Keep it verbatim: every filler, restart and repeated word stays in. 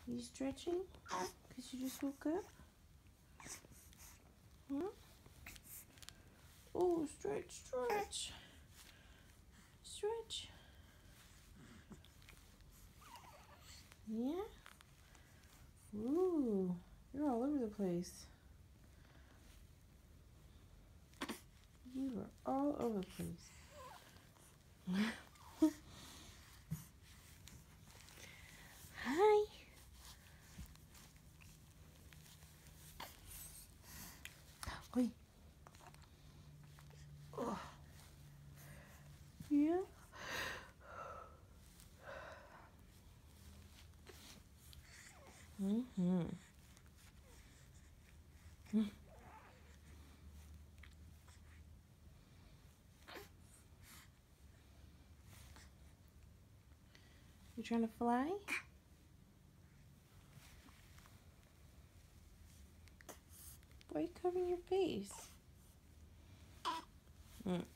You stretching? Because you just woke up? Huh? Oh, stretch, stretch. Stretch. Yeah? Ooh, you're all over the place. You are all over the place. Hi. Oi. Oh. Yeah. Mm-hmm. You trying to fly? Why are you covering your face? Mm.